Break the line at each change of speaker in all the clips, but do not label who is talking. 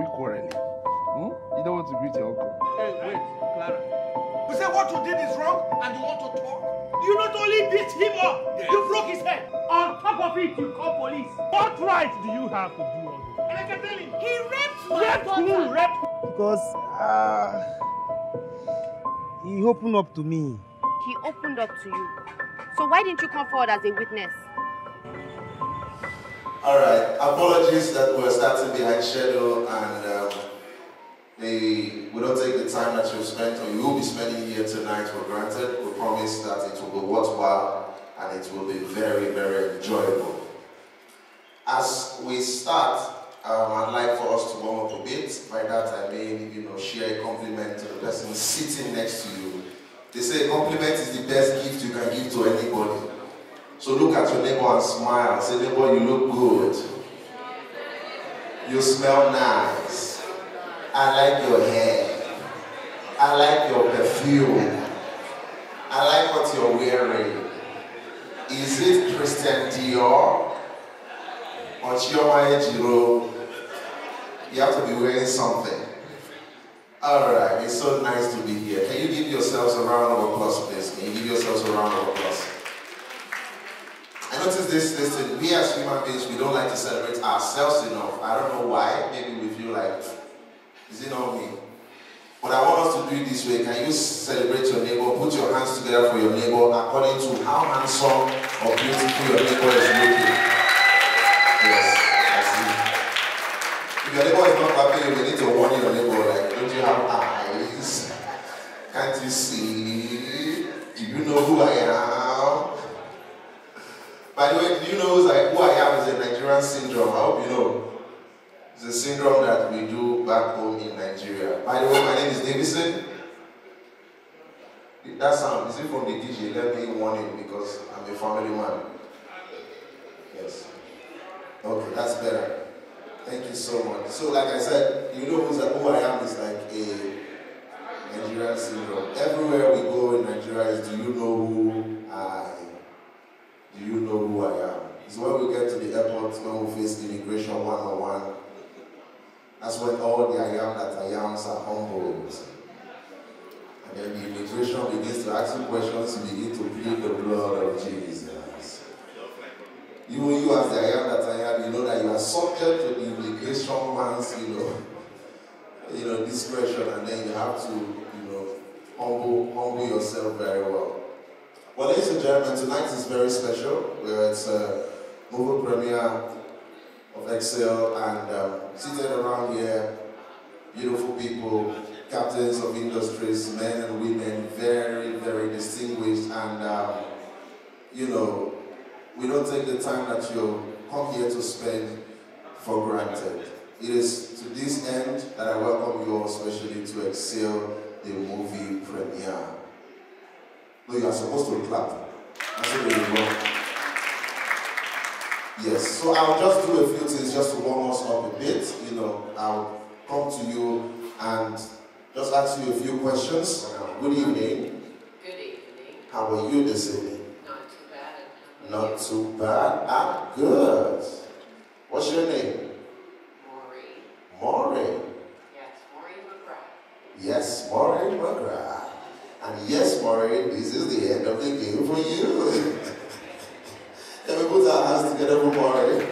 we quarreling? You don't want to greet your uncle?
Hey, wait, Clara. You say what you did is wrong and you want to talk? You not only beat him up, yes. You broke his head. On top of it, you call police. What right do you have to do all this? And I can tell him, he raped my daughter. Raped who?
Because he opened up to me.
He opened up to you. So why didn't you come forward as a witness?
All right. Apologies that we're starting behind schedule and we don't take the time that you've spent or you will be spending here tonight for granted. We promise that it will be worthwhile and it will be very, very enjoyable. As we start, I'd like for us to warm up a bit. By that I mean, share a compliment to the person sitting next to you. They say a compliment is the best gift you can give to anybody. So look at your neighbor and smile. Say, neighbor, you look good. You smell nice. I like your hair. I like your perfume. I like what you're wearing. Is it Christian Dior or Chioma Ejiro? You have to be wearing something. Alright, it's so nice to be here. Can you give yourselves a round of applause, please? Can you give yourselves a round of applause? I noticed this thing. We as human beings, we don't like to celebrate ourselves enough. I don't know why. Maybe we feel like, is it not me? But I want us to do it this way. Can you celebrate your neighbor? Put your hands together for your neighbor according to how handsome or beautiful your neighbor is looking. Yes, I see. If your neighbor is not clapping, you need to warn your neighbor, like, don't you have eyes? Can't you see? Do you know who I am? By the way, do you know who I am is a Nigerian syndrome? I hope you know. It's a syndrome that we do back home in Nigeria. By the way, my name is Davison. That sound, is it from the DJ? Let me warn him because I'm a family man. Yes. Okay, that's better. Thank you so much. So like I said, you know who I am is like a Nigerian syndrome. Everywhere we go in Nigeria is, do you know who I am? It's when we get to the airport, when we face immigration one-on-one. That's when all the I am that I ams are humbled. And then the immigration begins to ask you questions, you begin to plead the blood of Jesus. You as the I am that I am, you know that you are subject to the immigration man's, discretion, and then you have to, humble yourself very well. Well, ladies and gentlemen, tonight is very special. Where it's a movie premiere of Excel, and seated around here, beautiful people, captains of industries, men and women, very, very distinguished, and we don't take the time that you come here to spend for granted. It is to this end that I welcome you all, especially to Excel, the movie premiere. No, you are supposed to clap. That's what you want. Yes, so I'll just do a few things just to warm us up a bit. I'll come to you and just ask you a few questions. Good evening.
Good evening.
How are you this evening?
Not too bad.
Not too bad. I'm good. What's your name?
Maureen.
Maureen.
Yes, Maureen McGrath.
Yes, Maureen McGrath. And yes, Maureen, this is the end of the game for you. Can we put our hands together for Maureen?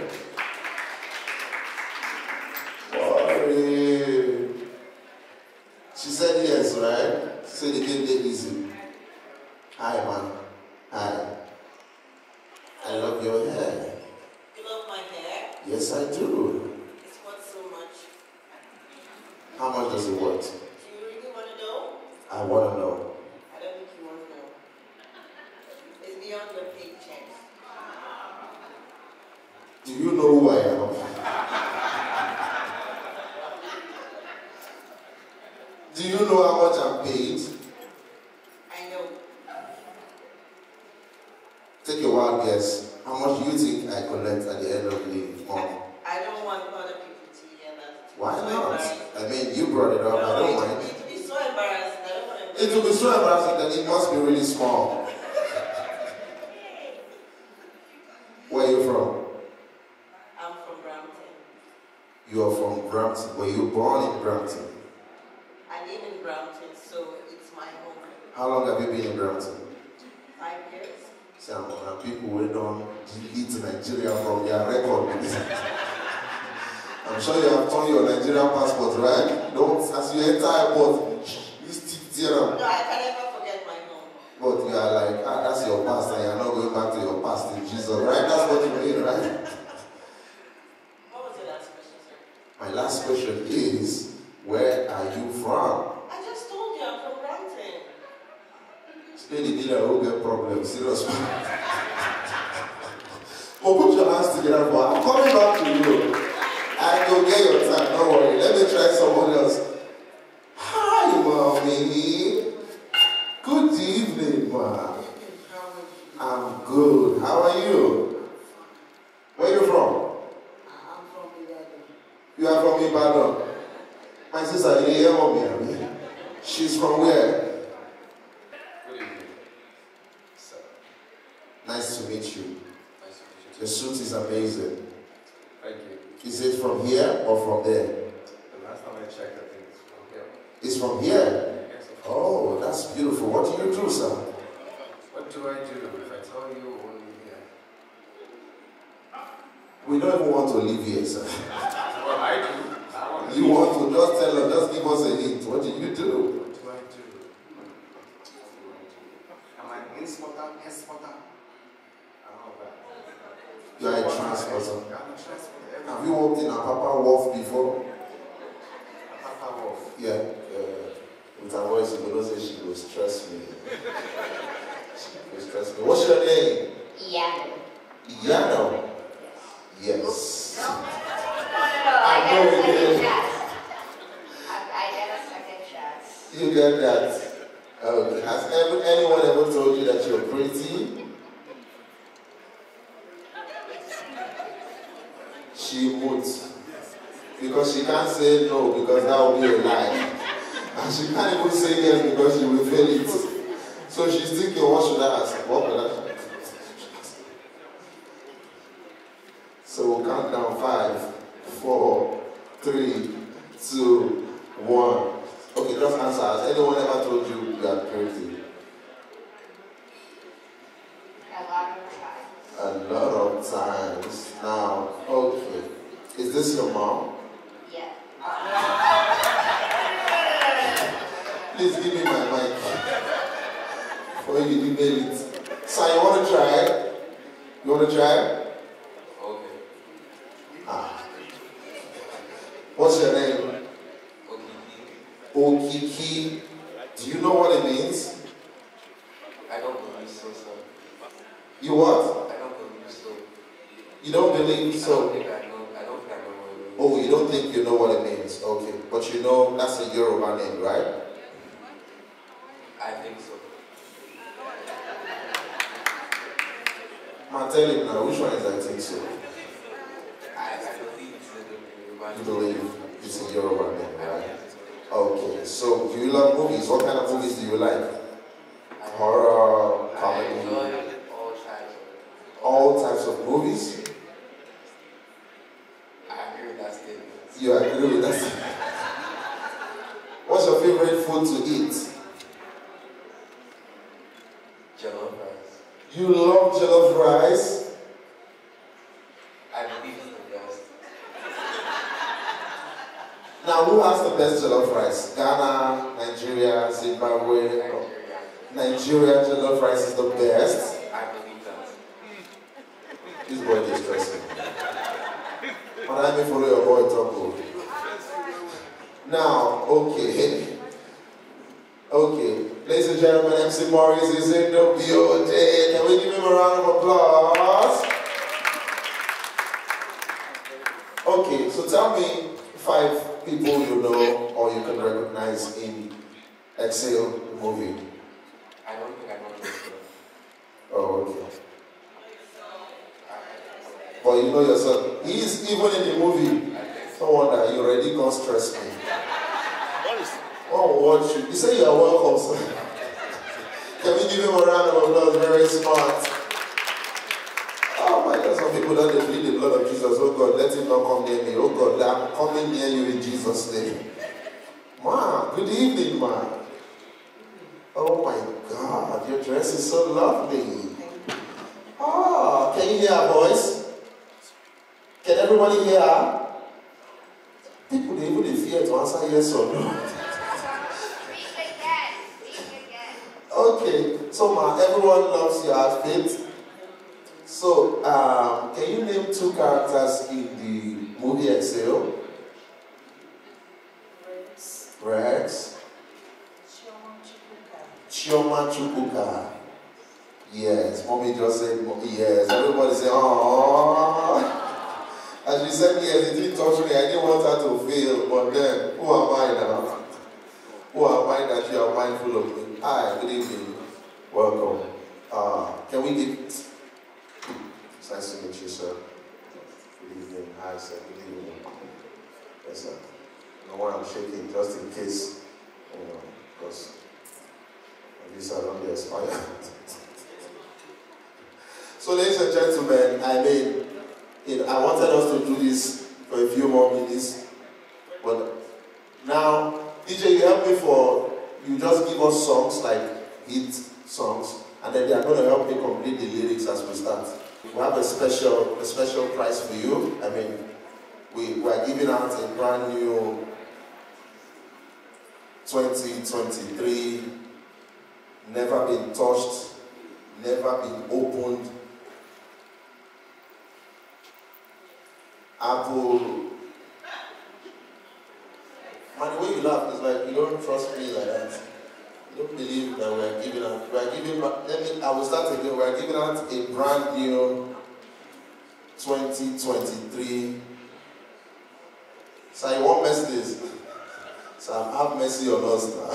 Maureen. She said yes, right? She said it didn't get easy. Hi, man. Hi. I love your hair.
You love my hair?
Yes, I do.
It's worth so much.
How much does it worth?
Do you really want to know?
I want to know.
I don't think you want to know. It's beyond your paycheck.
Do you know who I am? Do you know how much I'm paid?
I know.
Take a wild guess. How much do you think I collect at the end of the month?
I don't want other people to hear that.
Why
So
not?
embarrassing.
I mean, you brought it up. I don't mind.
It will be so embarrassing. I don't want to.
It will be so embarrassing that it must be really small. Where are you from?
I'm from Brampton.
You are from Brampton. Were you born in Brampton?
I live in Brampton, so it's my home.
How long have you been in Brampton?
5 years.
Some people will don't delete Nigeria from their record. I'm sure you have turned your Nigerian passport, right? Don't, as you enter airport, you stick there.
No, I can never forget my home.
But you are like, that's your past, and you're not going back to your past in Jesus, right? That's what you mean, right?
What was the last question, sir?
My last question is, where are you from?
I just told you I'm from Brampton.
Still, the dealer will get problems, serious. Well, put your hands together, but I'm coming back to you. I go get your time, don't worry. Let me try someone else. Hi, mommy. Good evening, ma. I'm good. How are you? Where are you from?
I'm from Ibadan.
You are from Ibadan. My sister, you hear mommy? She's from where?
Good evening, sir.
Nice to meet you.
Nice to meet you.
The suit is amazing.
Thank you.
Is it from here or from there?
The last time I checked, I think it's from here.
It's from here?
Yes, of course.
Oh, that's beautiful. What do you do, sir?
What do I do if I tell you only here?
We don't even want to live here, sir.
Well, I do. I want to
You want to just tell us, just give us a hint. What do you do?
What do I do? Am I an exporter, exporter? I don't know that.
You are a transporter.
I'm a transporter.
Have you worked in a Papa Wharf before?
Papa Wolf.
Yeah. With her voice, you know, say she will stress me. She will stress me. What's your name?
Iyano.
Iyano? Yes.
No,
I know
I
it is.
I get a second chance.
You get that? Okay. Has anyone ever told you that you're pretty? She would. Because she can't say no, because that would be a lie. And she can't even say yes because she will fail it. So she's thinking, what should I ask? What will I ask? So we'll count down 5, 4, 3, 2, 1. Okay, just answer. Has anyone ever told you you are pretty?
A lot of times.
A lot of times. Now, okay. Is this your mom?
Yeah.
Please give me my mic. Before you email it. So you want to try? You want to try?
Okay.
Ah. What's your name?
Okiki.
Okiki. Do you know what it means?
I don't believe so, sir.
You what?
I don't believe so.
You don't believe
I
so?
don't think I know what it means.
Oh, you don't think you know what it means? Okay. But you know that's a Yoruba name, right?
I think so.
I'm telling you now, which one is I think so?
I believe it's a Yoruba.
You believe it's a Yoruba name, right? Okay. So do you love movies? What kind of movies do you like? Horror,
I
comedy?
enjoy all types of.
All types of movies?
I agree with that statement.
You agree with that? What's your favorite food to eat?
Jollof rice.
You love jollof rice?
I believe it's the best.
Now, who has the best jollof rice? Ghana, Nigeria, Zimbabwe?
Nigeria.
Nigeria jollof rice is the best?
I believe that.
This boy is stressing. But let me follow your boy talk. Now, okay. Okay. Ladies and gentlemen, MC Morris is in the building. Can we give him a round of applause? Okay, so tell me 5 people you know or you can recognize in Exhale, the movie.
I don't think I know this.
Oh, okay. But you know yourself. He is even in the movie. No wonder you already can't stress me. Oh, what you say you are welcome, sir. Can we give him a round of applause? Very smart. Oh my God, some people don't plead the blood of Jesus. Jesus. Oh God, let him not come near me. Oh God, I'm coming near you in Jesus' name. Ma, good evening, ma. Oh my God, your dress is so lovely. Ah, can you hear her voice? Can everybody hear her? People, they even fear to answer yes or no.
Speak again.
Okay, so ma, everyone loves your outfit. So, can you name 2 characters in the movie Exhale? Rex. Chioma Chukwuka. Yes, mommy just said yes. Everybody say, oh. As she said yes, it didn't touch me. I didn't want her to fail. But then, who am I now? Who am I that you are mindful of me? Hi, good evening. Welcome. Can we give... It's nice to meet you, sir. Good evening. Hi, sir. Good evening. Yes, sir. No one I'm shaking just in case, because at least I don't get expired. So, ladies and gentlemen, I wanted us to do this for a few more minutes, but now, DJ, you help me you just give us songs, like hit songs, and then they are going to help me complete the lyrics as we start. We have a special prize for you. We are giving out a brand new 2023, never been touched, never been opened, Apple. Man, the way you laugh is like you don't trust me like that. You don't believe that I will start again. We are giving out a brand new 2023. So you want messages? So have mercy on us now.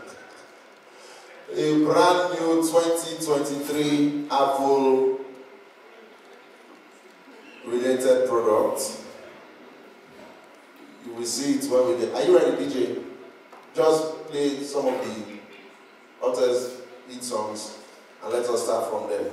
A brand new 2023 Apple related product. You will see it when we get. Are you ready, DJ? Just play some of the hottest hit songs and let us start from there.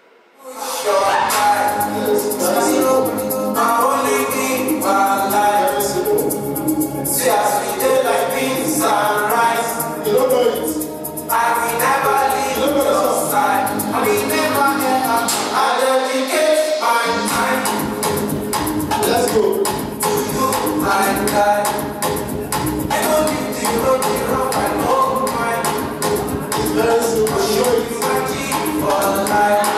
Yes, that's it. My only thing my life. See us we did like beans and rice. You don't know it. I will never leave your side. I will never ever. I dedicate my time. Let's go. To you, my guy. I know you think you're wrong. I know mine. It's very simple. Show you my key for life.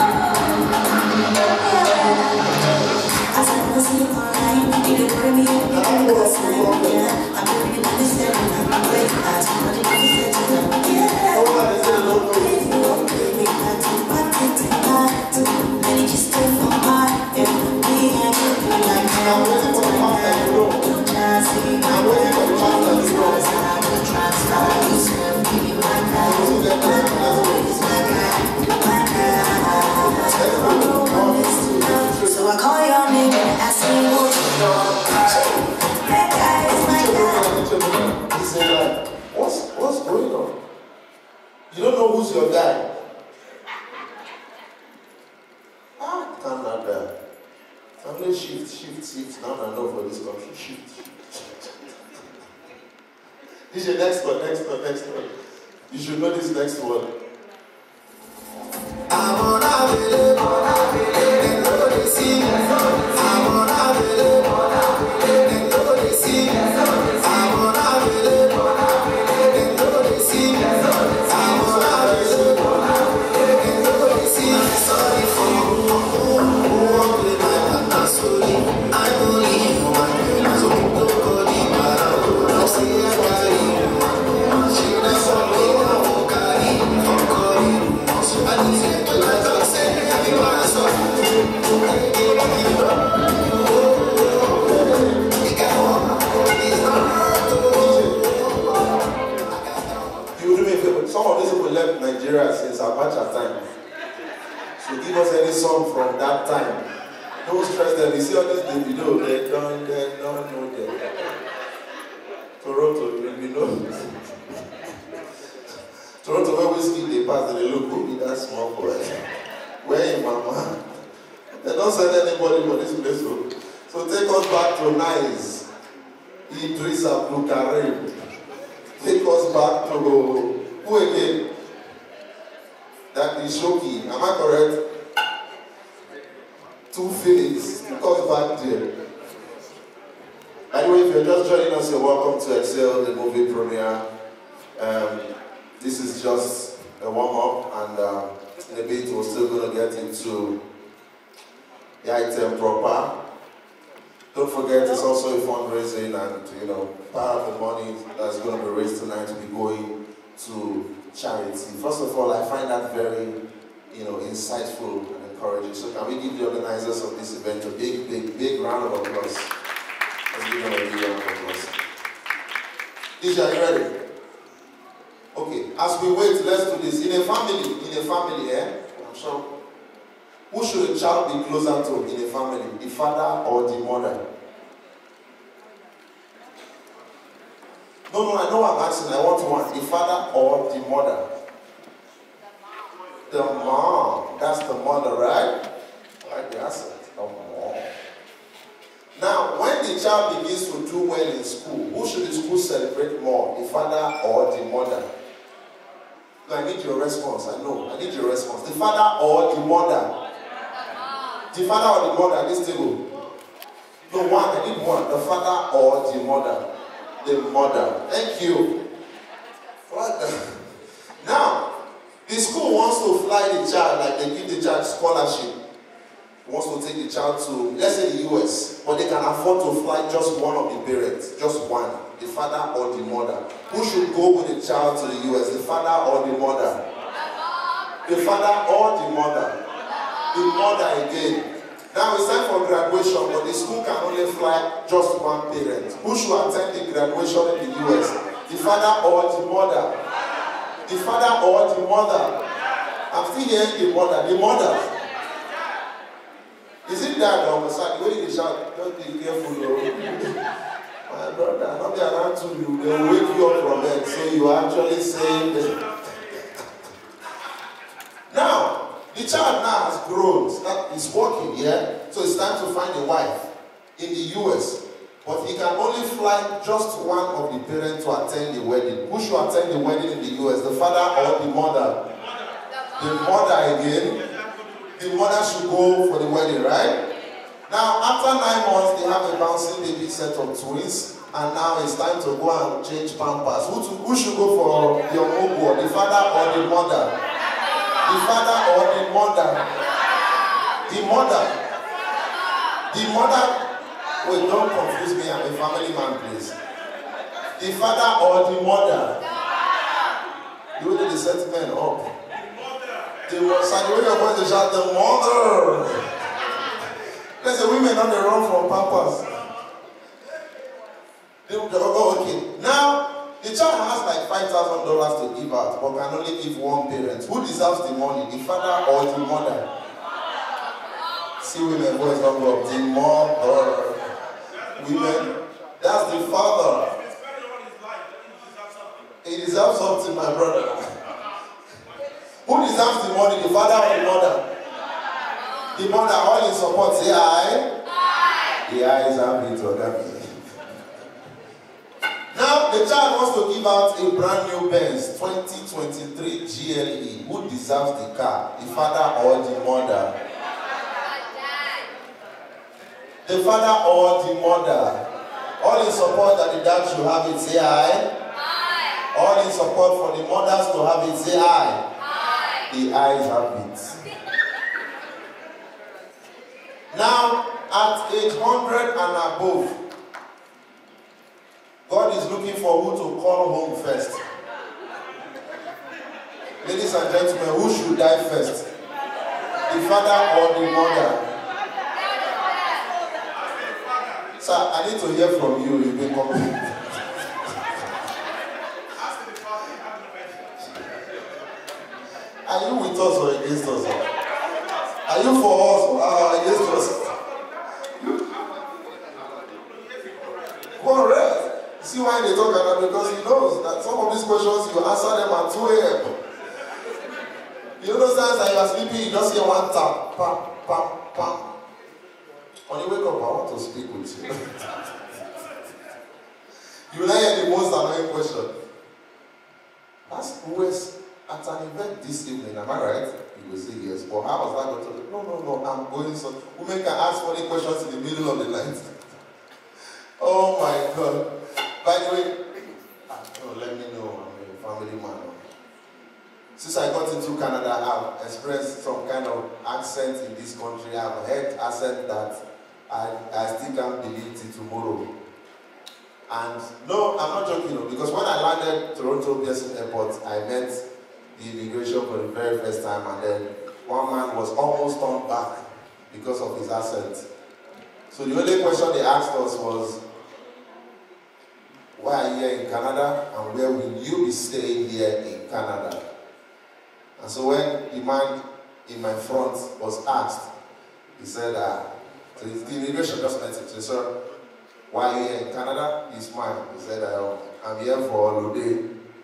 As I was in my mind, you didn't bring me up. I'm living in this area. I'm great. That's what it is. So I call your name and ask me what you know. That guy is my guy. He said, like, what's going on? You don't know who's your guy. Canada. Family shift. Now I know for this country. Shift. This is your next one. You should know this next one. I'm on a video, and know they see. I'm on a video, and know they see. I'm on a video, and know they see. I'm on a video, and know they see. I'm sorry for you. I'm only human, so nobody but I say I carry you. She does something I won't carry. I'm calling you. I need to let her say, you are so you do me a favor. Some of these people left Nigeria since Abacha time. So give us any song from that time. Don't stress them. You see all this video, they don't know them. Toronto, we know. Toronto, where whiskey they pass, they look, who be that small boy? Where is mama? They don't send anybody for this place. So take us back to Nice. Idris Abdul Karim. Take us back to who again? That is Shoki. Am I correct? Two Phillips. Take us back there. Anyway, if you're just joining us, you're welcome to Excel, the movie premiere. This is just a warm-up, and in a bit we're still going to get into the item proper. Don't forget, it's also a fundraising, and part of the money that's going to be raised tonight will be going to charity. First of all, I find that very, insightful and encouraging. So can we give the organizers of this event a big, big, big round of applause? Let's give them a big round of applause. DJ, are you ready? Okay, as we wait, let's do this. In a family, I'm sure. Who should a child be closer to in a family? The father or the mother? No, I know what I'm asking. I want one. The father or the mother? The mom. That's the mother, right? Right, the answer. The mom. Now, when the child begins to do well in school, who should the school celebrate more? The father or the mother? No, I need your response. I know. I need your response. The father or the mother? The father or the mother at this table? No, one. I need one. The father or the mother? The mother. Thank you. Now, the school wants to fly the child, like they give the child scholarship. Wants to take the child to, let's say, the US, but they can afford to fly just one of the parents, just one, the father or the mother. Who should go with the child to the US, the father or the mother? The father or the mother? The mother again. Now it's time for graduation, but the school can only fly just one parent. Who should attend the graduation in the US? The father or the mother? The father or the mother? I'm still hearing the mother. The mother. Is it that on the side? Where did they shout? Don't be careful, my brother. Not be around to you. They will wake you up from bed. So you are actually saying that. Now, the child now has grown. He's working, yeah? So it's time to find a wife in the US. But he can only fly just one of the parents to attend the wedding. Who should attend the wedding in the US? The father or the mother? The mother again. The mother should go for the wedding, right? Now, after 9 months, they have a bouncing baby set of twins. And now it's time to go and change pampers. Who should go for your mogo? The father or the mother? The father or the mother? The mother. The mother. Wait, don't confuse me. I'm a family man, please. The father or the mother? You did the sentiment up. The way your voice is shout, the mother. There's a women on the run from pampers. Okay. Now, the child has like $5,000 to give out, but can only give one parent. Who deserves the money? The father or the mother? See women voice don't go up. The mother. Women. That's the father. He deserves something, my brother. Who deserves the money? The father or the mother? The mother, all in support, say aye. Aye. The aye is happy to happy. Now, the child wants to give out a brand new Benz 2023 GLE. Who deserves the car? The father or the mother? The father or the mother? All in support that the dad should have it, say aye. Aye. All in support for the mothers to have it, say aye. Aye. The ayes have it. Now, at age 100 and above, God is looking for who to call home first. Ladies and gentlemen, who should die first? The father or the mother? Sir, I need to hear from you. You've been complaining. Are you with us or against us? Are you for us or against us? Correct. See why they talk about it? Because he knows that some of these questions you answer them at 2 a.m. You know those times that you are sleeping, you just hear one tap, pam, pam, pam. You will not hear the most annoying question. Ask who is at an event this evening, am I right? You will say yes. But how was that going to? No, I'm going so. Women can ask funny questions in the middle of the night. Oh my God. By the way, let me know, I'm a family man. Since I got into Canada, I've expressed some kind of accent in this country. I've heard accent that I still can't believe till tomorrow. And no, I'm not joking, because when I landed Toronto Pearson Airport, I met the immigration for the very first time, and then one man was almost turned back because of his accent. So the only question they asked us was, why are you here in Canada, and where will you be staying here in Canada? And so when the man in my front was asked, he said, so the immigration just met him. He said, sir, why are you here in Canada? He smiled. He said, I'm here for holiday.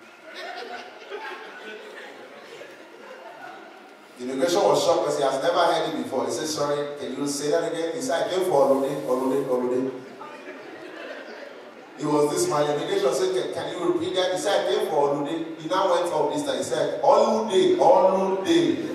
The immigration was shocked because he has never heard it before. He said, sorry, can you say that again? He said, I came for holiday. He was this man. The immigration said, can you repeat that? He said, I came for holiday. He now went up this time. He said, holiday.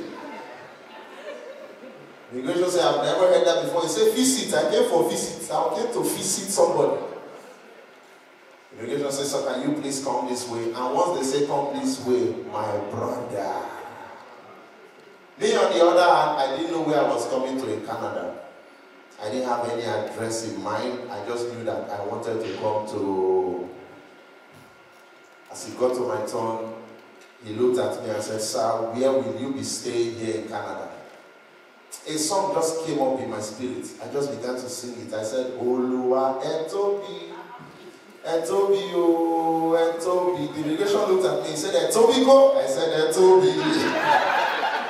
The immigration said, I've never heard that before. He said, visit. I came for visit. I came to visit somebody. The immigration said, so can you please come this way? And once they say, come this way, my brother. Me, on the other hand, I didn't know where I was coming to in Canada. I didn't have any address in mind. I just knew that I wanted to come to... As he got to my turn, he looked at me and said, sir, where will you be staying here in Canada? A song just came up in my spirit. I just began to sing it. I said, Oluwa Etobi, Etobi, oh, Etobi. The immigration looked at me and said, Etobi go? I said, Etobi.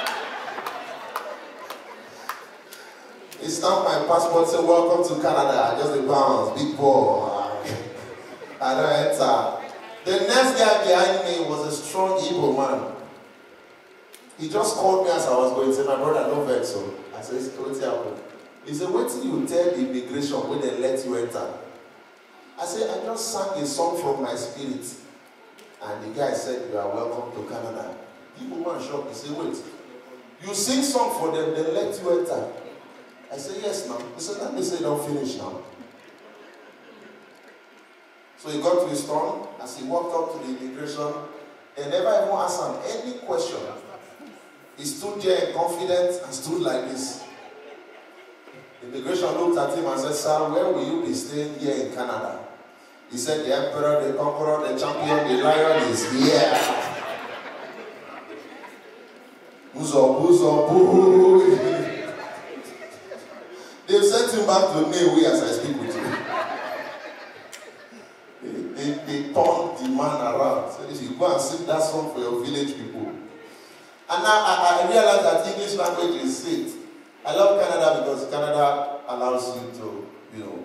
He stamped my passport, said, welcome to Canada. I just a bounce, big ball. I don't enter. The next guy behind me was a strong Igbo man. He just called me as I was going to say, my brother, no vex. So I said, what's happening? He said, wait till you tell the immigration when they let you enter. I said, I just sang a song from my spirit. And the guy said, you are welcome to Canada. The Igbo man shocked. He said, wait, you sing song for them, they let you enter. I said, yes, now. He said, let me say, don't finish now. So he got to his turn. As he walked up to the immigration, they never even asked him any question. He stood there in confidence and stood like this. The immigration looked at him and said, sir, where will you be staying here in Canada? He said, the emperor, the conqueror, the champion, the lion is here. Buzo, boo. They've sent him back to Newe as I speak with you. They turned the man around. So if you go and sing that song for your village people. And now I realize that English language is sweet. I love Canada because Canada allows you to,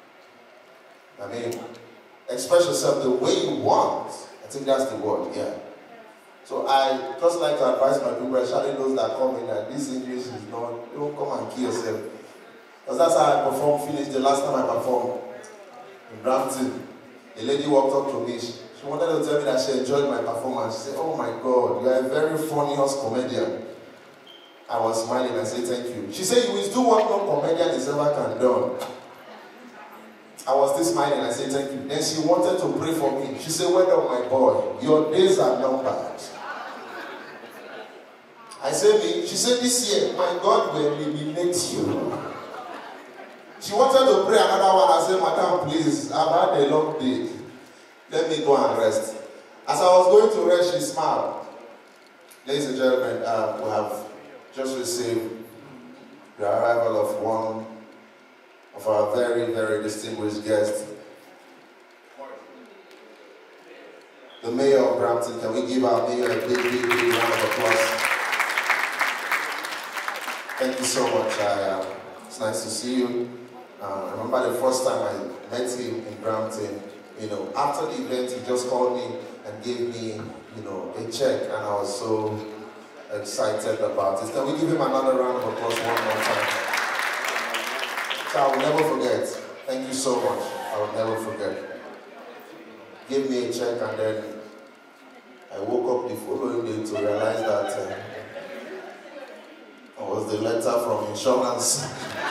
express yourself the way you want. I think that's the word, yeah. So I just like to advise my people, especially those that come in, that this English is not, don't come and kill yourself. Because that's how I performed, finished the last time I performed in Brampton. A lady walked up to me. She wanted to tell me that she enjoyed my performance. She said, oh my God, you are a very funny host comedian. I was smiling and I said, thank you. She said, you will do what no comedian is ever can do. I was still smiling and I said, thank you. Then she wanted to pray for me. She said, well done, my boy. Your days are numbered. I said, she said, this year, my God will eliminate you. She wanted to pray another one. I said, madam, please, I've had a long day. Let me go and rest. As I was going to rest, she smiled. Ladies and gentlemen, we have just received the arrival of one of our very, very distinguished guests. The mayor of Brampton. Can we give our mayor a big, big, big round of applause? Thank you so much. It's nice to see you. I remember the first time I met him in Brampton, after the event, he just called me and gave me, a check, and I was so excited about it. Can we give him another round of applause one more time? So I will never forget. Thank you so much. I will never forget. Give me a check, and then I woke up the following day to realize that it was the letter from insurance.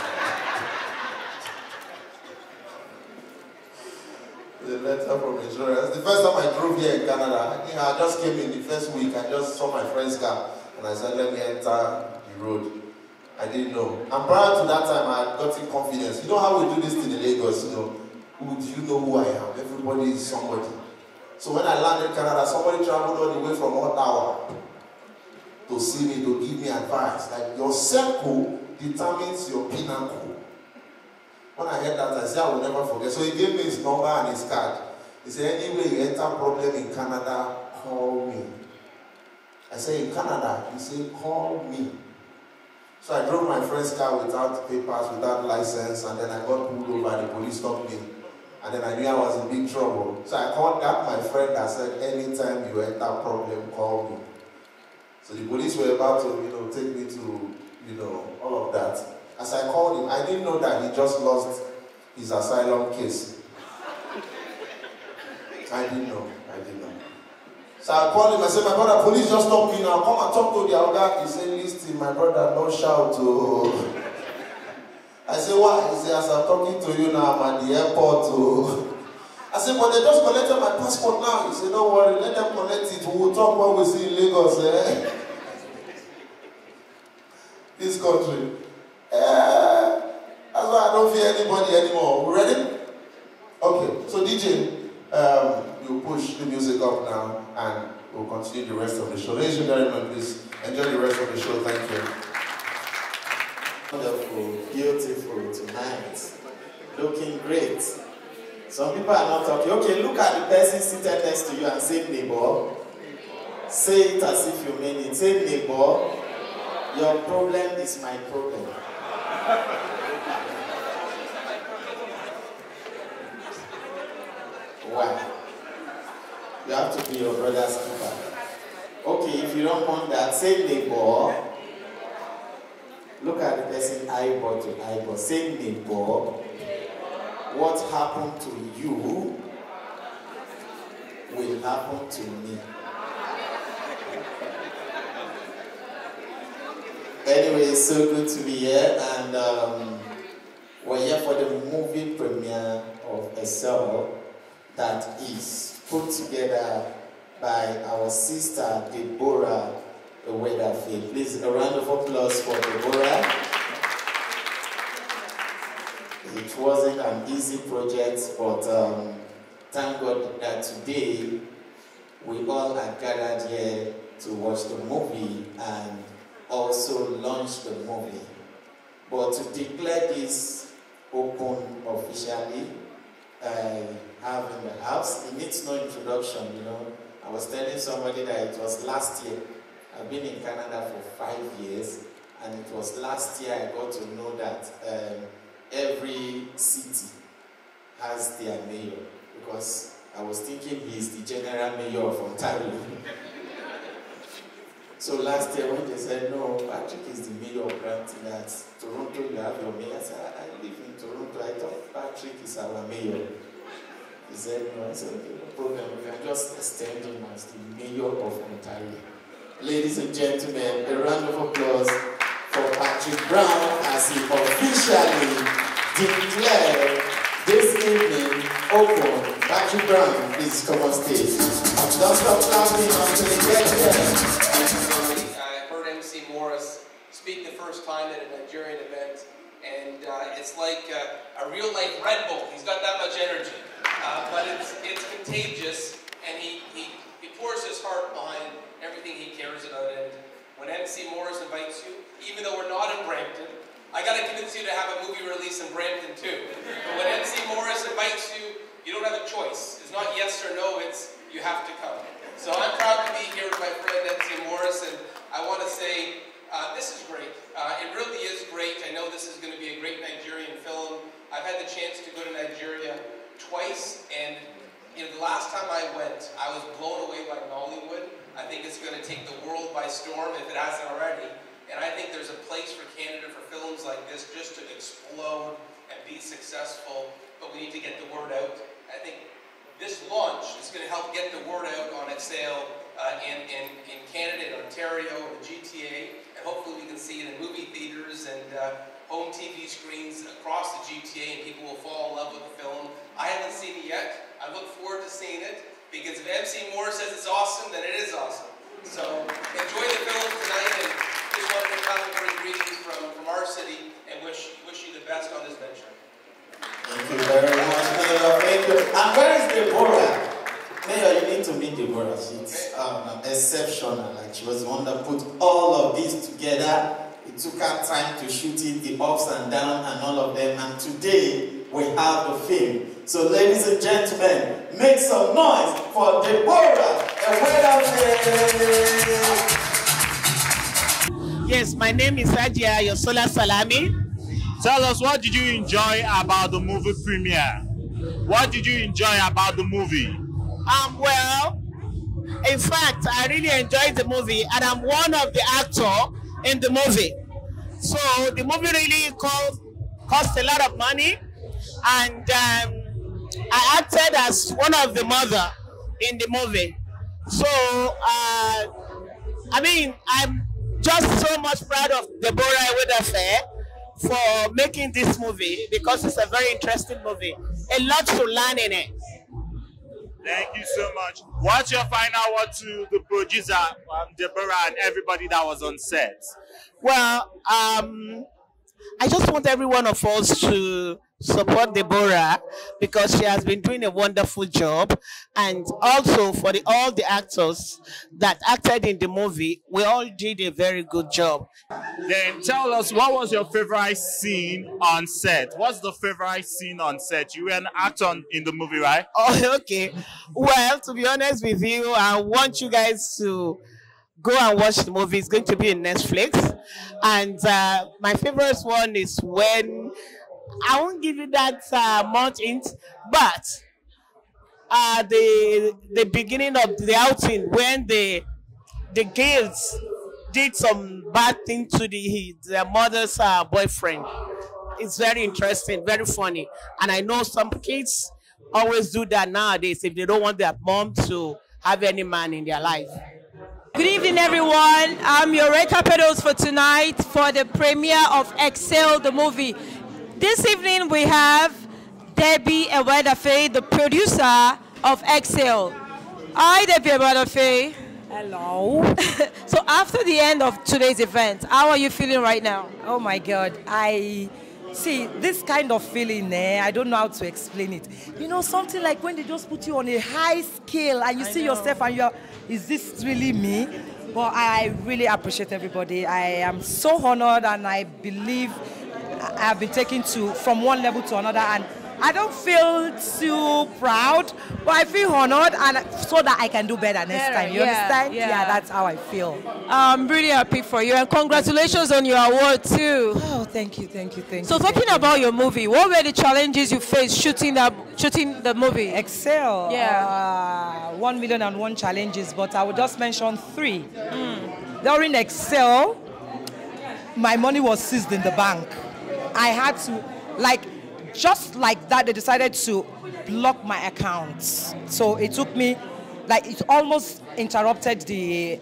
The letter from insurance. The first time I drove here in Canada, I just came in the first week. I just saw my friend's car, and I said, let me enter the road. I didn't know. And prior to that time, I had gotten confidence. You know how we do this thing in Lagos, you know? Who do you know who I am? Everybody is somebody. So when I landed in Canada, somebody traveled all the way from Ottawa to see me, to give me advice. Like, your circle determines your pinnacle. When I heard that, I said, I will never forget. So he gave me his number and his card. He said, anyway you enter problem in Canada, call me. I said, in Canada? He said, call me. So I drove my friend's car without papers, without license, and then I got pulled over, the police stopped me. And then I knew I was in big trouble. So I called up my friend and said, anytime you enter problem, call me. So the police were about to, take me to, all of that. As I called him, I didn't know that he just lost his asylum case. I didn't know. So I called him, I said, my brother, police just stopped me now. Come and talk to the other. He said, listen, my brother, don't shout. Oh. I said, why? He said, as I'm talking to you now, I'm at the airport. Oh. I said, but they just collected my passport now. He said, don't worry, let them collect it. We will talk when we see in Lagos. This country. That's why I don't fear anybody anymore. We ready? Okay, so DJ, you push the music up now and we'll continue the rest of the show. Ladies and gentlemen, please enjoy the rest of the show. Thank you.
Wonderful, beautiful tonight. Looking great. Some people are not talking. Okay, look at the person seated next to you and say, neighbor. Say it as if you mean it. Say, neighbor, your problem is my problem. Why? You have to be your brother's keeper. Okay, if you don't want that, say neighbor. Look at the person eyeball to eyeball. Say neighbor. What happened to you will happen to me. Anyway, it's so good to be here, and we're here for the movie premiere of Excel that is put together by our sister Deborah Weatherfield. Please, a round of applause for Deborah. It wasn't an easy project, but thank God that today we all are gathered here to watch the movie and also launch the movie. But to declare this open officially, I have in the house, it needs no introduction, I was telling somebody that it was last year. I've been in Canada for 5 years, and it was last year I got to know that every city has their mayor, because I was thinking he's the general mayor of Ontario. So last year when they said, no, Patrick is the mayor of Brampton, at Toronto you have your mayor, I said, I live in Toronto, I thought Patrick is our mayor. He said, no, I said, okay, no problem, we can just extend him as the mayor of Ontario. Ladies and gentlemen, a round of applause for Patrick Brown as he officially declared this evening open. Patrick Brown, please come on stage. Don't stop clapping until they get here.
I heard MC Morris speak the first time at a Nigerian event, and it's like a real-life Red Bull. He's got that much energy, but it's contagious, and he pours his heart behind everything he cares about. And when MC Morris invites you, even though we're not in Brampton, I got to convince you to have a movie release in Brampton too. But when MC Morris invites you, you don't have a choice. It's not yes or no, it's you have to come. So I'm proud to be here with my friend MC Morris, and I want to say this is great. It really is great. I know this is going to be a great Nigerian film. I've had the chance to go to Nigeria twice, and the last time I went, I was blown away by Nollywood. I think it's going to take the world by storm if it hasn't already. And I think there's a place for Canada for films like this just to explode and be successful. but we need to get the word out. I think this launch is going to help get the word out on Excel in Canada, in Ontario, in the GTA, and hopefully we can see it in movie theaters and home TV screens across the GTA, and people will fall in love with the film. I haven't seen it yet. I look forward to seeing it, because if MC Moore says it's awesome, then it is awesome. So enjoy the film tonight, and just wanted to come and bring greetings from our city and wish you the best on this venture.
Thank you very much, Mayor. Thank you. And where is Deborah? Mayor, you need to meet Deborah. She's exceptional. Like, she was the one that put all of this together. It took her time to shoot it, the ups and downs and all of them. And today, we have the film. So, ladies and gentlemen, make some noise for Deborah.
Yes, my name is Ajia Yosola Salami. Tell us, what did you enjoy about the movie premiere? What did you enjoy about the movie? Well, in fact, I really enjoyed the movie, and I'm one of the actors in the movie. So the movie really cost a lot of money, and I acted as one of the mother in the movie. So, I mean, I'm just so much proud of Deborah Ewedafe for making this movie, because it's a very interesting movie. A lot to learn in it.
Thank you so much. What's your final word to the producer, Deborah, and everybody that was on set?
Well, I just want every one of us to support Deborah, because she has been doing a wonderful job, and also for all the actors that acted in the movie, we all did a very good job.
Then tell us, what was your favorite scene on set? What's the favorite scene on set? You were an actor in the movie, right?
Oh, okay. Well, to be honest with you, I want you guys to go and watch the movie. It's going to be on Netflix. And my favorite one is when, I won't give you that much hint, but the beginning of the outing, when the girls did some bad thing to their mother's boyfriend. It's very interesting, very funny. And I know some kids always do that nowadays if they don't want their mom to have any man in their life.
Good evening, everyone. I'm your red carpet host for tonight for the premiere of Excel, the movie. This evening we have Debbie Ewedafe, the producer of Excel. Hi, Debbie Ewedafe.
Hello.
So after the end of today's event, how are you feeling right now?
Oh my God, I see this kind of feeling, I don't know how to explain it. You know, something like when they just put you on a high scale and you see yourself and you're, is this really me? But I really appreciate everybody. I am so honored, and I believe I have been taken from one level to another, and I don't feel too proud, but I feel honored, and so that I can do better next time. You understand? Yeah, that's how I feel.
I'm really happy for you, and congratulations on your award too.
Oh, thank you.
So talking about your movie, what were the challenges you faced shooting the movie?
Excel. Yeah. 1,000,001 challenges, but I will just mention 3. During Excel, my money was seized in the bank. I had to, just like that, they decided to block my accounts. So it took me, it almost interrupted the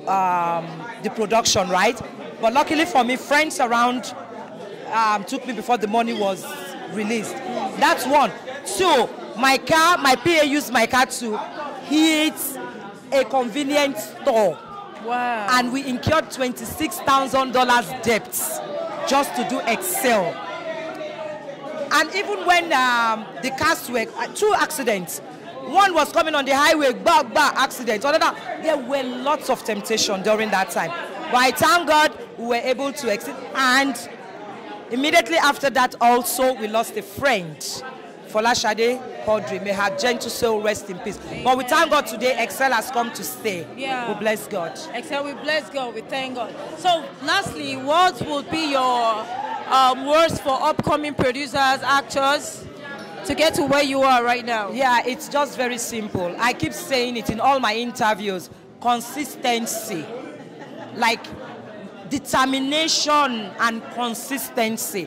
production, right? But luckily for me, friends around took me before the money was released. That's 1. 2, my PA used my car to hit a convenience store.
Wow.
And we incurred $26,000 debts just to do Excel. And even when the cars were 2 accidents, one was coming on the highway, accident. There were lots of temptation during that time. But I thank God we were able to exit. And immediately after that also, we lost a friend, Folashade Quadri. May her gentle soul rest in peace. But we thank God today, Excel has come to stay.
Yeah.
We bless God.
Excel, we bless God, we thank God. So lastly, what would be your words for upcoming producers, actors, to get to where you are right now?
Yeah, it's just very simple. I keep saying it in all my interviews. Consistency. Determination and consistency.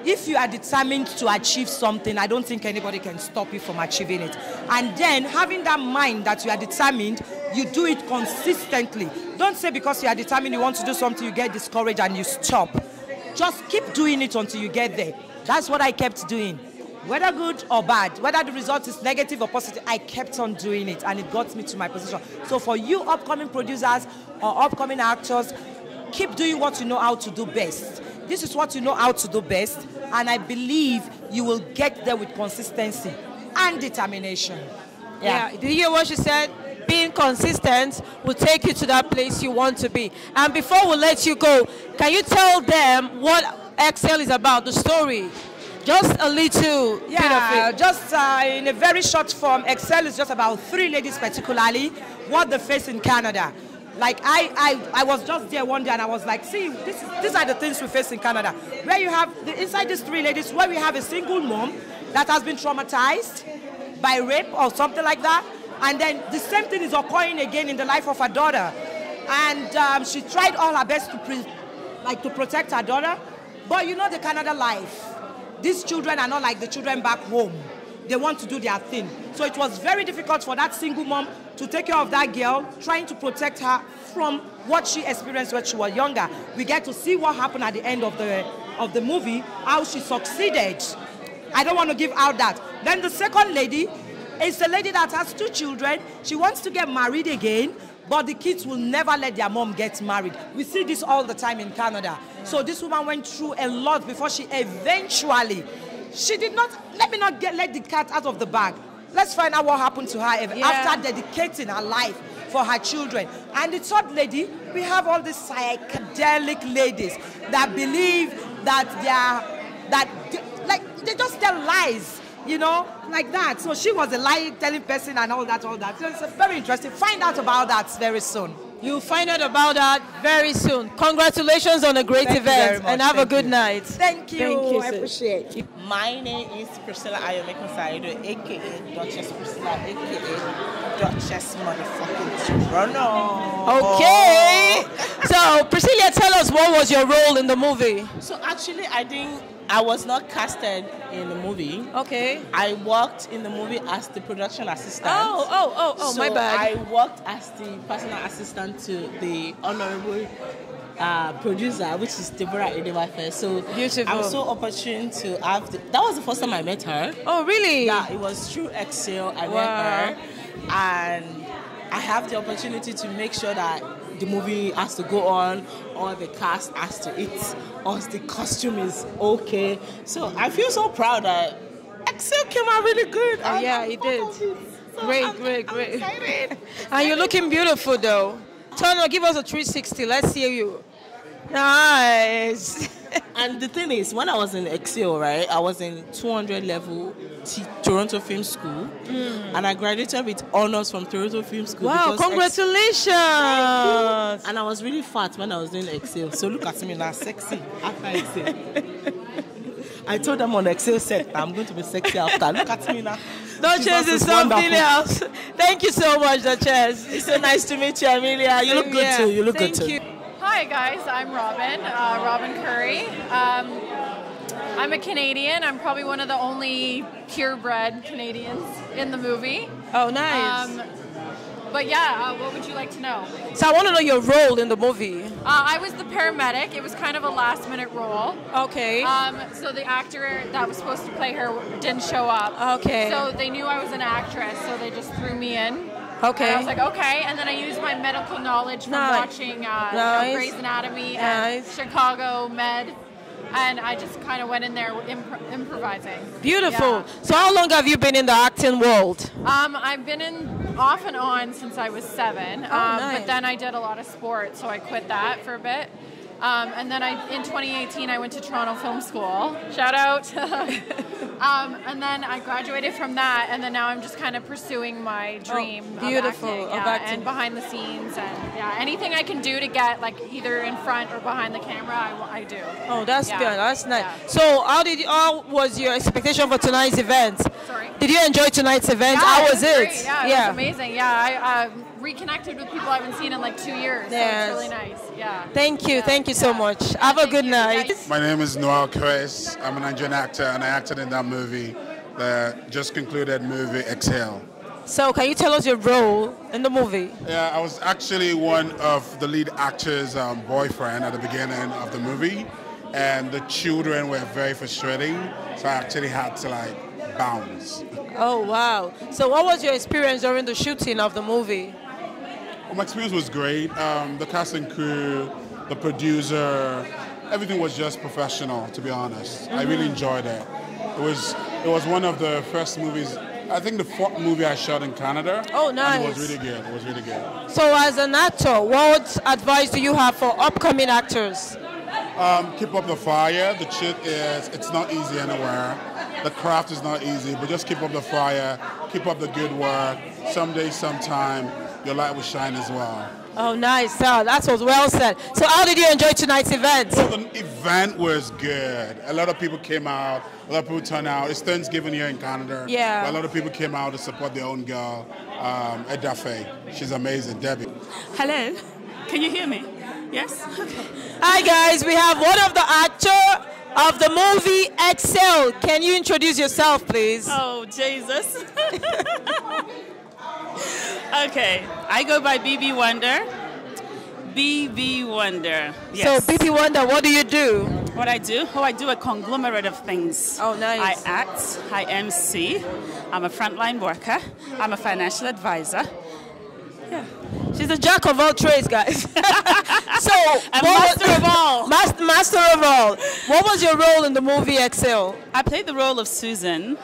if you are determined to achieve something, I don't think anybody can stop you from achieving it. And then having that mind that you are determined, you do it consistently. Don't say because you are determined you want to do something, you get discouraged and you stop. Just keep doing it until you get there. That's what I kept doing. Whether good or bad, whether the result is negative or positive, I kept on doing it and it got me to my position. So for you upcoming producers or upcoming actors, keep doing what you know how to do best. This is what you know how to do best, and I believe you will get there with consistency and determination.
Yeah. Did you hear what she said? Being consistent will take you to that place you want to be. And before we let you go, can you tell them what Excel is about, the story? Just a little bit of it.
Just in a very short form, Excel is just about 3 ladies particularly, what they face in Canada. Like I was just there one day and I was like, see, these are the things we face in Canada. Where you have, inside these 3 ladies, where we have a single mom that has been traumatized by rape or something like that. And then the same thing is occurring again in the life of her daughter. And she tried all her best to protect her daughter. But you know the Canada life. These children are not like the children back home. They want to do their thing. So it was very difficult for that single mom to take care of that girl, trying to protect her from what she experienced when she was younger. We get to see what happened at the end of the movie, how she succeeded. I don't want to give out that. Then the second lady is a lady that has 2 children. She wants to get married again, but the kids will never let their mom get married. We see this all the time in Canada. So this woman went through a lot before she eventually, she did not, let the cat out of the bag. Let's find out what happened to her after dedicating her life for her children. And the third lady, we have all these psychedelic ladies that believe that they just tell lies, you know, like that. So she was a lie-telling person and all that. So it's very interesting. Find out about that very soon.
You'll find out about that very soon. Congratulations on a great event and have a good night.
Thank you.
Thank you,
I appreciate it.
My name is Priscilla Ayomeko Saido, aka Duchess Priscilla, aka Duchess motherfucking Toronto.
Okay. So, Priscilla, tell us, what was your role in the movie?
So actually, I was not casted in the movie.
Okay.
I worked in the movie as the production assistant.
Oh,
so
my bad.
I worked as the personal assistant to the honorable producer, which is Deborah Edewafe. So
beautiful.
I'm so opportune to have that was the first time I met her.
Oh, really?
Yeah, it was through Excel I met her, and I have the opportunity to make sure that the movie has to go on, or the cast has to eat, or the costume is okay. So I feel so proud that Excel came out really good.
Yeah, it did.
So
great.
Excited.
And you're looking beautiful, though. Turner, give us a 360. Let's see you. Nice.
And the thing is, when I was in Excel, right, I was in 200 level Toronto Film School, and I graduated with honors from Toronto Film School.
Wow, congratulations!
And I was really fat when I was doing Excel, so look at me now, sexy after Excel. I told them on the Excel set, I'm going to be sexy after. Look at me now.
Duchess is something else. Thank you so much, Duchess.
It's so nice to meet you, Amelia. You look good too. You look good too.
Thank you. Hi guys, I'm Robin Curry. I'm a Canadian. I'm probably one of the only purebred Canadians in the movie.
Oh, nice.
But yeah, what would you like to know?
So I want to know your role in the movie.
I was the paramedic. It was kind of a last-minute role.
Okay.
So the actor that was supposed to play her didn't show up.
Okay.
So they knew I was an actress, so they just threw me in.
Okay.
And I was like, okay. And then I used my medical knowledge from watching Grey's Anatomy and Chicago Med. And I just kind of went in there improvising.
Beautiful.
Yeah.
So how long have you been in the acting world?
I've been in off and on since I was 7.
Nice.
But then I did a lot of sports, so I quit that for a bit. And then in 2018, I went to Toronto Film School. Shout out. And then I graduated from that, and then now I'm just kind of pursuing my dream of acting, and behind the scenes, and anything I can do to get like either in front or behind the camera, I do.
Oh, that's good. That's nice. Yeah. So how was your expectation for tonight's event?
Sorry?
Did you enjoy tonight's event?
Yeah,
How was it?
Great. Yeah, it was amazing. Yeah, reconnected with people I haven't seen in like 2 years.
Yes.
So it's really nice. Yeah.
Thank you so much. Have a good night.
My name is Noel Chris. I'm a Nigerian actor, and I acted in that movie, the just concluded movie Exhale.
So can you tell us your role in the movie?
Yeah, I was actually one of the lead actor's boyfriend at the beginning of the movie, and the children were very frustrating, so I actually had to like bounce.
Oh wow! So what was your experience during the shooting of the movie?
Well, my experience was great. The cast and crew, the producer, everything was just professional. To be honest, I really enjoyed it. It was one of the first movies. I think the 4th movie I shot in Canada.
Oh, nice.
And it was really good. It was really good.
So as an actor, what advice do you have for upcoming actors?
Keep up the fire. The shit is, it's not easy anywhere. The craft is not easy, but just keep up the fire. Keep up the good work. Someday, sometime, your light will shine as well.
Oh, nice. That was well said. So how did you enjoy tonight's event?
Well, the event was good. A lot of people came out. A lot of people turned out. It's Thanksgiving here in Canada.
Yeah.
A lot of people came out to support their own girl, Edafe. She's amazing, Debbie.
Hello. Can you hear me? Yes? Okay.
Hi, guys. We have one of the actors of the movie Excel. Can you introduce yourself, please?
Oh, Jesus. Okay, I go by BB Wonder. BB Wonder. Yes.
So, BB Wonder, what do you do?
What I do? Oh, I do a conglomerate of things.
Oh, nice.
I act, I MC, I'm a frontline worker, I'm a financial advisor. Yeah.
She's a jack of all trades, guys. So,
master of all.
Master of all. What was your role in the movie Excel?
I played the role of Susan,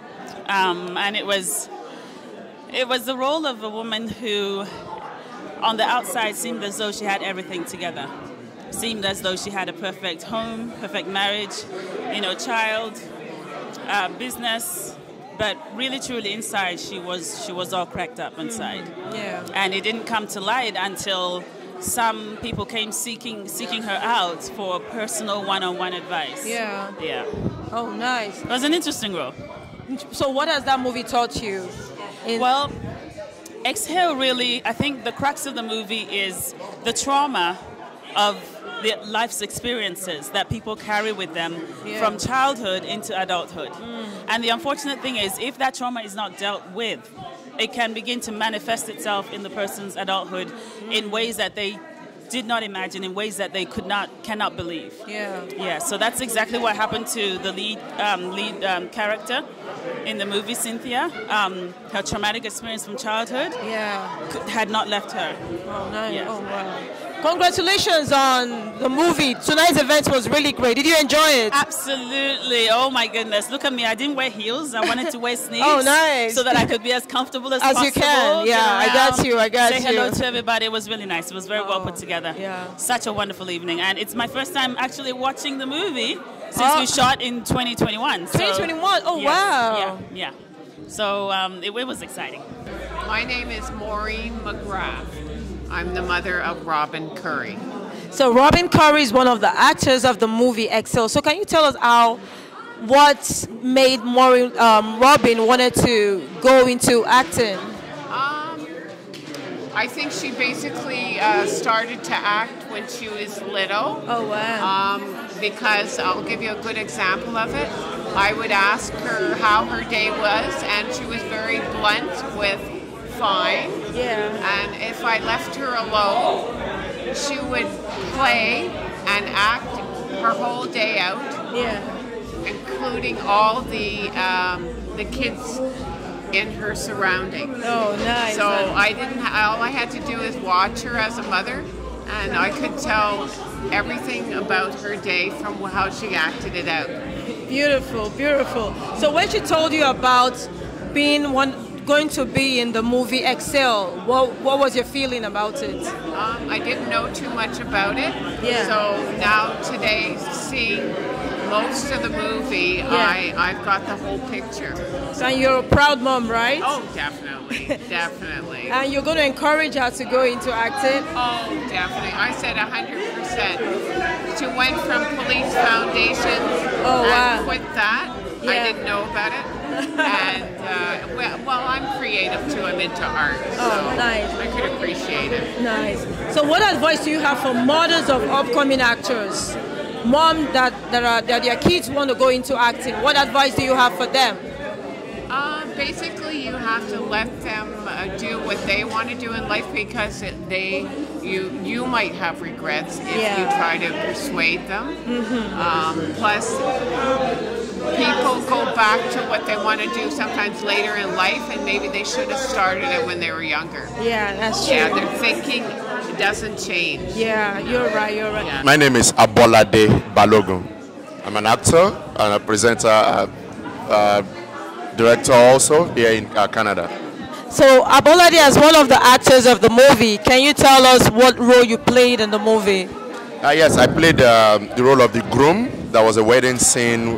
and it was the role of a woman who, on the outside, seemed as though she had everything together. Seemed as though she had a perfect home, perfect marriage, child, business. But really, truly, inside, she was all cracked up inside.
Yeah.
And it didn't come to light until some people came seeking her out for personal one-on-one advice.
Yeah.
Yeah.
Oh, nice.
It was an interesting role.
So what has that movie taught you?
Well, Exhale really, I think the crux of the movie is the trauma of the life's experiences that people carry with them from childhood into adulthood. And the unfortunate thing is, if that trauma is not dealt with, it can begin to manifest itself in the person's adulthood in ways that they did not imagine, in ways that they cannot believe. Yeah. So that's exactly what happened to the lead character in the movie, Cynthia. Her traumatic experience from childhood had not left her.
Oh, nice.
Yes.
Oh, wow. Congratulations on the movie. Tonight's event was really great. Did you enjoy it?
Absolutely. Oh my goodness. Look at me. I didn't wear heels. I wanted to wear sneaks.
Oh, nice.
So that I could be as comfortable as possible.
As you can. Yeah, I got you.
Say hello to everybody. It was really nice. It was very well put together.
Yeah.
Such a wonderful evening. And it's my first time actually watching the movie since we shot in 2021.
2021? Oh,
yes,
wow.
Yeah. So it was exciting.
My name is Maureen McGrath. I'm the mother of Robin Curry.
So Robin Curry is one of the actors of the movie Excel. So can you tell us what made Robin wanted to go into acting?
I think she basically started to act when she was little.
Oh, wow.
Because I'll give you a good example of it. I would ask her how her day was, and she was very blunt with fine.
Yeah.
And if I left her alone, she would play and act her whole day out.
Yeah.
Including all the kids in her surroundings.
Oh, nice.
So I didn't. All I had to do is watch her as a mother, and I could tell everything about her day from how she acted it out.
Beautiful, beautiful. So when she told you about going to be in the movie Excel, what was your feeling about it?
I didn't know too much about it.
Yeah.
So now today, seeing most of the movie, I've got the whole picture.
So you're a proud mom, right?
Oh, definitely, definitely.
And you're going to encourage her to go into acting?
Oh, definitely. I said 100%. She went from Police Foundation and quit that. I didn't know about it. And, well, I'm creative. creative too. I'm into art, so
nice.
I could appreciate it.
Nice. So what advice do you have for mothers of upcoming actors? Mom that their kids want to go into acting. What advice do you have for them?
Basically, you have to let them do what they want to do in life, because you might have regrets if you try to persuade them. Plus, people go back to what they want to do sometimes later in life, and maybe they should have started it when they were younger.
Yeah, that's true.
Yeah, their thinking doesn't change.
Yeah, you're right.
Yeah.
My name is Abolade Balogun. I'm an actor and a presenter, director also here in Canada.
So Abolade, as one of the actors of the movie, can you tell us what role you played in the movie?
Yes, I played the role of the groom. That was a wedding scene.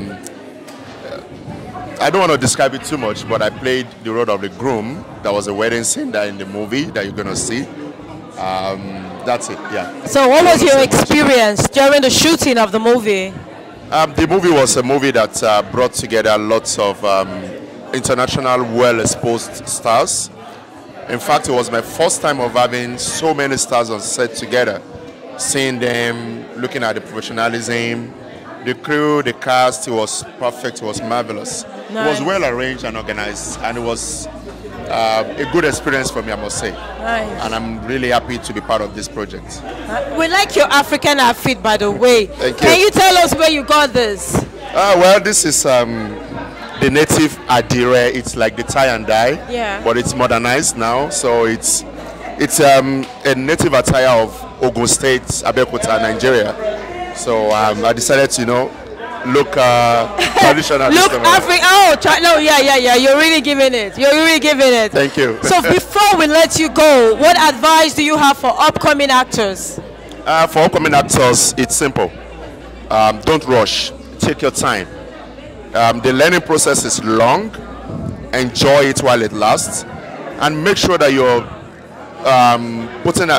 I don't want to describe it too much, but I played the role of the groom. That was a wedding scene that in the movie that you're going to see. That's it, yeah.
So what was your experience during the shooting of the movie?
The movie was a movie that brought together lots of international well-exposed stars. In fact, it was my first time of having so many stars on set together. Seeing them, looking at the professionalism, the crew, the cast, it was perfect, it was marvelous.
Nice.
It was well arranged and organized, and it was a good experience for me, I must say.
Nice.
And I'm really happy to be part of this project.
We like your African outfit, by the way.
Thank you.
Can you tell us where you got this?
Well, this is the native adire. It's like the tie and dye, but it's modernized now. So it's a native attire of Ogun State, Abeokuta, Nigeria. So I decided to, look traditional.
Look African. Oh, no, yeah. You're really giving it.
Thank you.
So before we let you go, what advice do you have for upcoming actors?
For upcoming actors, it's simple. Don't rush. Take your time. The learning process is long. Enjoy it while it lasts, and make sure that you're putting,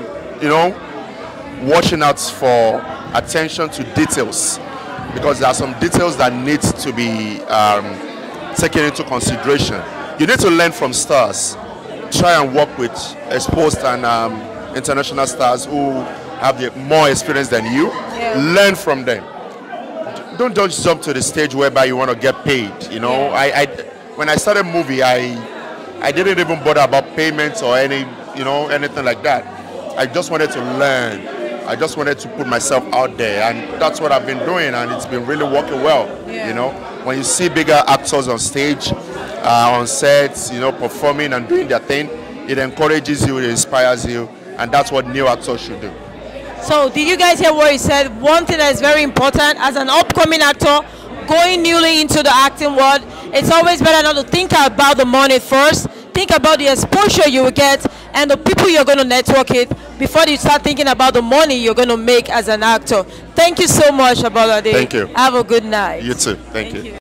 watching out for attention to details, because there are some details that need to be taken into consideration. You need to learn from stars. Try and work with exposed and international stars who have more experience than you. Learn from them. Don't just jump to the stage whereby you want to get paid. When I started movie, I didn't even bother about payments or anything like that. I just wanted to learn. I just wanted to put myself out there, and that's what I've been doing, and it's been really working well. When you see bigger actors on stage, on sets, performing and doing their thing, it encourages you, it inspires you, and that's what new actors should do.
So did you guys hear what he said? One thing that is very important as an upcoming actor going newly into the acting world, it's always better not to think about the money first. Think about the exposure you will get and the people you're going to network with before you start thinking about the money you're going to make as an actor. Thank you so much, Abolade.
Thank you.
Have a good night.
You too. Thank you.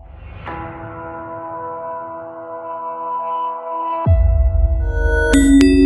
You.